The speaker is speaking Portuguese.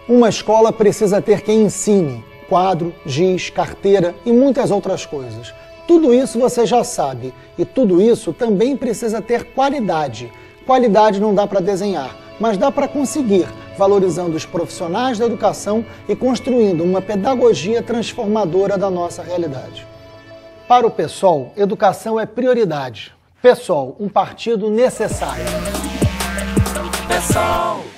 Uma escola precisa ter quem ensine, quadro, giz, carteira e muitas outras coisas. Tudo isso você já sabe, e tudo isso também precisa ter qualidade. Qualidade não dá para desenhar, mas dá para conseguir, valorizando os profissionais da educação e construindo uma pedagogia transformadora da nossa realidade. Para o PSOL, educação é prioridade. PSOL, um partido necessário. PSOL.